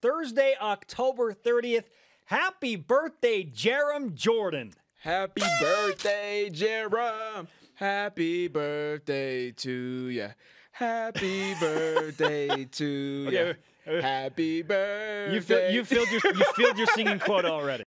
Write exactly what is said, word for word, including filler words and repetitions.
Thursday, October thirtieth. Happy birthday, Jarom Jordan. Happy birthday, Jarom. Happy birthday to ya. Happy birthday to ya. Okay. Happy birthday. You feel, you filled your you filled your singing quota already.